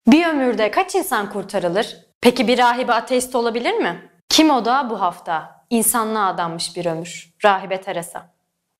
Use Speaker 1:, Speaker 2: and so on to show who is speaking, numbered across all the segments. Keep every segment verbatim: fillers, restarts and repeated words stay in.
Speaker 1: Bir ömürde kaç insan kurtarılır? Peki bir rahibe ateist olabilir mi? Kim o da bu hafta? İnsanlığa adanmış bir ömür. Rahibe Teresa.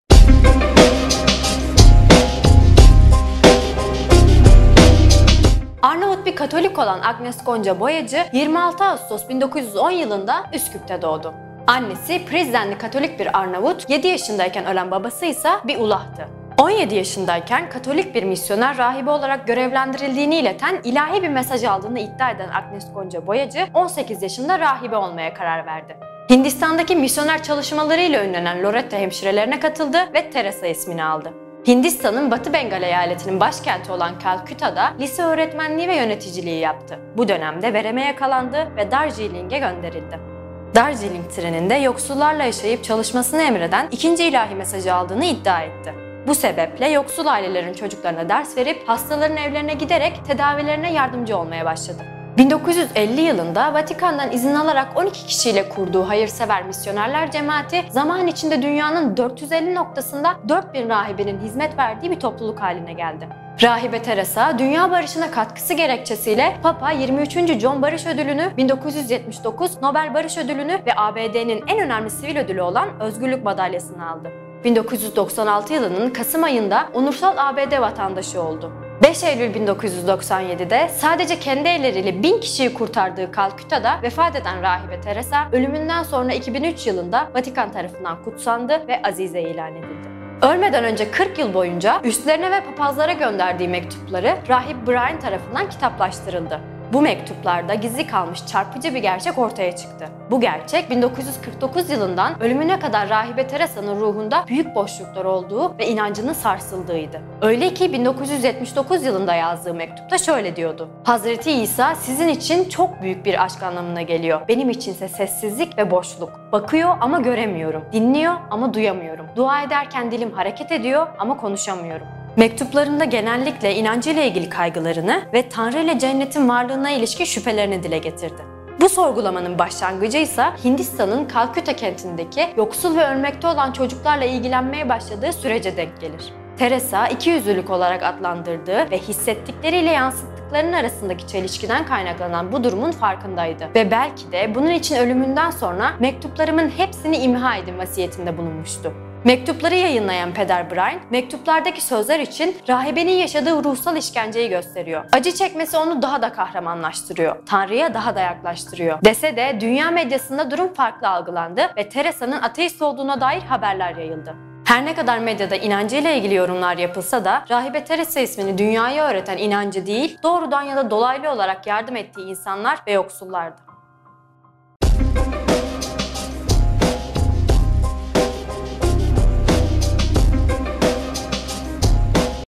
Speaker 1: Arnavut bir Katolik olan Agnes Gonca Boyacı yirmi altı Ağustos bin dokuz yüz on yılında Üsküp'te doğdu. Annesi Prizrenli Katolik bir Arnavut, yedi yaşındayken ölen babası ise bir ulahtı. on yedi yaşındayken Katolik bir misyoner rahibe olarak görevlendirildiğini ileten ilahi bir mesaj aldığını iddia eden Agnes Gonca Boyacı on sekiz yaşında rahibe olmaya karar verdi. Hindistan'daki misyoner çalışmalarıyla ünlenen Loretta hemşirelerine katıldı ve Teresa ismini aldı. Hindistan'ın Batı Bengal eyaletinin başkenti olan Calcutta'da lise öğretmenliği ve yöneticiliği yaptı. Bu dönemde vereme yakalandı ve Darjeeling'e gönderildi. Darjeeling treninde yoksullarla yaşayıp çalışmasını emreden ikinci ilahi mesajı aldığını iddia etti. Bu sebeple yoksul ailelerin çocuklarına ders verip hastaların evlerine giderek tedavilerine yardımcı olmaya başladı. bin dokuz yüz elli yılında Vatikan'dan izin alarak on iki kişiyle kurduğu hayırsever misyonerler cemaati zaman içinde dünyanın dört yüz elli noktasında dört bin rahibinin hizmet verdiği bir topluluk haline geldi. Rahibe Teresa, dünya barışına katkısı gerekçesiyle Papa yirmi üçüncü John Barış Ödülünü, bin dokuz yüz yetmiş dokuz Nobel Barış Ödülünü ve A B D'nin en önemli sivil ödülü olan Özgürlük Madalyası'nı aldı. bin dokuz yüz doksan altı yılının Kasım ayında onursal A B D vatandaşı oldu. beş Eylül bin dokuz yüz doksan yedi'de sadece kendi elleriyle bin kişiyi kurtardığı Calcutta'da vefat eden Rahibe Teresa, ölümünden sonra iki bin üç yılında Vatikan tarafından kutsandı ve azize ilan edildi. Ölmeden önce kırk yıl boyunca üstlerine ve papazlara gönderdiği mektupları Rahip Brian tarafından kitaplaştırıldı. Bu mektuplarda gizli kalmış çarpıcı bir gerçek ortaya çıktı. Bu gerçek bin dokuz yüz kırk dokuz yılından ölümüne kadar Rahibe Teresa'nın ruhunda büyük boşluklar olduğu ve inancının sarsıldığıydı. Öyle ki bin dokuz yüz yetmiş dokuz yılında yazdığı mektupta şöyle diyordu: Hazreti İsa sizin için çok büyük bir aşk anlamına geliyor. Benim içinse sessizlik ve boşluk. Bakıyor ama göremiyorum. Dinliyor ama duyamıyorum. Dua ederken dilim hareket ediyor ama konuşamıyorum. Mektuplarında genellikle inancıyla ilgili kaygılarını ve Tanrı ile cennetin varlığına ilişkin şüphelerini dile getirdi. Bu sorgulamanın başlangıcı ise Hindistan'ın Calcutta kentindeki yoksul ve ölmekte olan çocuklarla ilgilenmeye başladığı sürece denk gelir. Teresa, ikiyüzlülük olarak adlandırdığı ve hissettikleriyle yansıttıklarının arasındaki çelişkiden kaynaklanan bu durumun farkındaydı. Ve belki de bunun için ölümünden sonra mektuplarımın hepsini imha edin vasiyetinde bulunmuştu. Mektupları yayınlayan Peder Brian, mektuplardaki sözler için rahibenin yaşadığı ruhsal işkenceyi gösteriyor. Acı çekmesi onu daha da kahramanlaştırıyor. Tanrı'ya daha da yaklaştırıyor. Dese de dünya medyasında durum farklı algılandı ve Teresa'nın ateist olduğuna dair haberler yayıldı. Her ne kadar medyada inancıyla ilgili yorumlar yapılsa da Rahibe Teresa ismini dünyaya öğreten inancı değil, doğrudan ya da dolaylı olarak yardım ettiği insanlar ve yoksullardı.